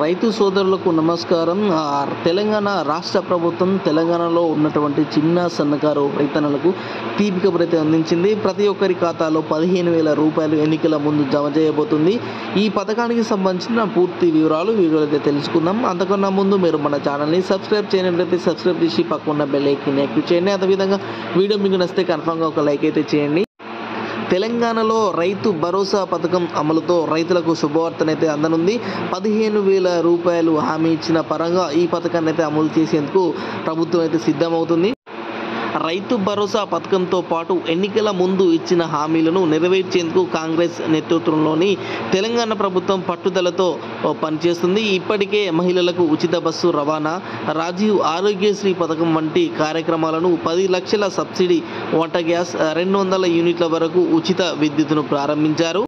రైతు సోదరులకు నమస్కారం. తెలంగాణ రాష్ట్ర ప్రభుత్వం తెలంగాణలో ఉన్నటువంటి చిన్న సన్నకారు రైతన్నలకు తీపి కబురైతే అందించింది. ప్రతి ఒక్కరి ఖాతాలో 15,000 రూపాయలు ఎన్నికల ముందు జమ చేయబోతుంది. ఈ పథకానికి సంబంధించిన పూర్తి వివరాలు అయితే తెలుసుకుందాం. అంతకన్నా ముందు మీరు మన ఛానల్ని సబ్స్క్రైబ్ చేయనట్లయితే సబ్స్క్రైబ్ చేసి పక్కన బెల్ ఐకాన్ యాక్టివేట్ చేయండి. అదేవిధంగా వీడియో మీకు నచ్చితే కన్ఫామ్గా ఒక లైక్ అయితే చేయండి. తెలంగాణలో రైతు భరోసా పథకం అమలుతో రైతులకు శుభవార్తనైతే అందనుంది. 15,000 రూపాయలు హామీ ఇచ్చిన పరంగా ఈ పథకాన్ని అయితే అమలు చేసేందుకు ప్రభుత్వం అయితే సిద్ధమవుతుంది. రైతు భరోసా పథకంతో పాటు ఎన్నికల ముందు ఇచ్చిన హామీలను నెరవేర్చేందుకు కాంగ్రెస్ నేతృత్వంలోని తెలంగాణ ప్రభుత్వం పట్టుదలతో పనిచేస్తుంది. ఇప్పటికే మహిళలకు ఉచిత బస్సు రవాణా, రాజీవ్ ఆరోగ్యశ్రీ పథకం వంటి కార్యక్రమాలను 10 లక్షల సబ్సిడీ వంట గ్యాస్, 200 యూనిట్ల వరకు ఉచిత విద్యుత్తును ప్రారంభించారు.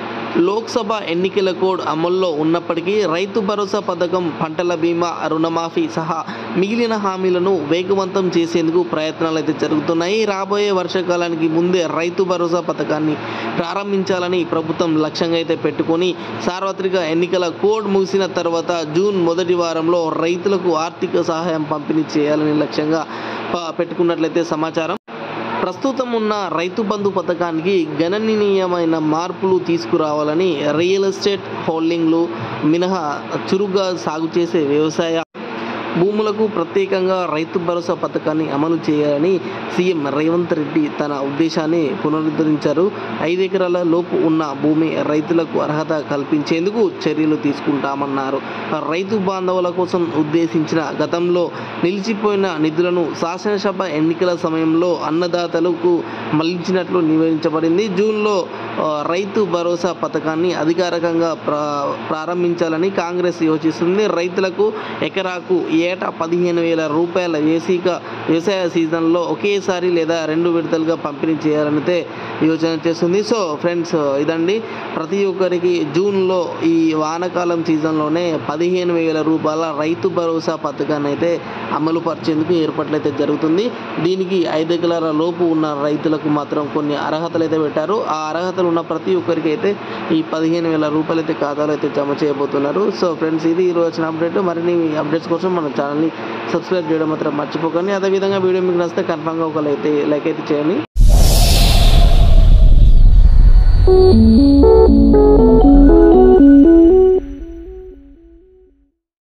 లోక్సభ ఎన్నికల కోడ్ అమల్లో ఉన్నప్పటికీ రైతు భరోసా పథకం, పంటల బీమా, రుణమాఫీ సహా మిగిలిన హామీలను వేగవంతం చేసేందుకు ప్రయత్నాలు అయితే జరుగుతున్నాయి. రాబోయే వర్షాకాలానికి ముందే రైతు భరోసా పథకాన్ని ప్రారంభించాలని ప్రభుత్వం లక్ష్యంగా అయితే పెట్టుకొని సార్వత్రిక ఎన్నికల కోడ్ ముగిసిన తర్వాత జూన్ మొదటి వారంలో రైతులకు ఆర్థిక సహాయం పంపిణీ చేయాలని లక్ష్యంగా పెట్టుకున్నట్లయితే సమాచారం. ప్రస్తుతం ఉన్న రైతు బంధు పథకానికి గణనీయమైన మార్పులు తీసుకురావాలని, రియల్ ఎస్టేట్ హోల్డింగ్లు మినహా చురుగ్గా సాగు చేసే వ్యవసాయ భూములకు ప్రత్యేకంగా రైతు భరోసా పథకాన్ని అమలు చేయాలని సీఎం రేవంత్ రెడ్డి తన ఉద్దేశాన్ని పునరుద్ధరించారు. 5 ఎకరాల లోపు ఉన్న భూమి రైతులకు అర్హత కల్పించేందుకు చర్యలు తీసుకుంటామన్నారు. రైతు బాంధవుల కోసం ఉద్దేశించిన గతంలో నిలిచిపోయిన నిధులను శాసనసభ ఎన్నికల సమయంలో అన్నదాతలకు మళ్లించినట్లు నివేదించబడింది. జూన్లో రైతు భరోసా పథకాన్ని అధికారికంగా ప్రారంభించాలని కాంగ్రెస్ యోచిస్తుంది. రైతులకు ఎకరాకు ఏటా 15,000 రూపాయల వ్యవసాయ సీజన్లో ఒకేసారి లేదా 2 విడతలుగా పంపిణీ చేయాలనితే యోచన చేస్తుంది. సో ఫ్రెండ్స్, ఇదండి ప్రతి ఒక్కరికి జూన్లో ఈ వానాకాలం సీజన్లోనే 15,000 రూపాయల రైతు భరోసా పథకాన్ని అయితే అమలు పరిచేందుకు ఏర్పాట్లు అయితే జరుగుతుంది. దీనికి 5 ఎకరాల లోపు ఉన్న రైతులకు మాత్రం కొన్ని అర్హతలు అయితే పెట్టారు. ఆ అర్హతలు ఉన్న ప్రతి ఒక్కరికి అయితే ఈ 15,000 రూపాయలు అయితే ఖాతాలో అయితే జమ చేయబోతున్నారు. సో ఫ్రెండ్స్, ఇది ఈరోజు వచ్చిన అప్డేట్. మరిన్ని అప్డేట్స్ కోసం మన ఛానల్ని సబ్స్క్రైబ్ చేయడం మాత్రం మర్చిపోకండి. అదేవిధంగా వీడియో మీకు నచ్చితే కన్ఫామ్గా ఒక లైక్ అయితే చేయండి.